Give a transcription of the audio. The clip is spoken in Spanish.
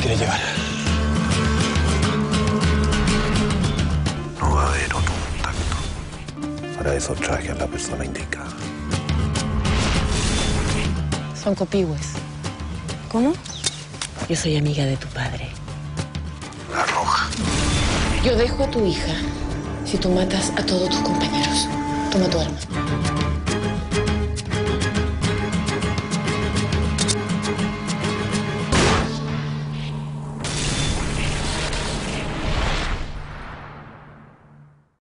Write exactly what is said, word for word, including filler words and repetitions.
quiere llevar? No va a haber otro contacto. Para eso traje a la persona indicada. Son copihue. ¿Cómo? Yo soy amiga de tu padre. La Roja. Yo dejo a tu hija si tú matas a todos tus compañeros. Toma tu arma.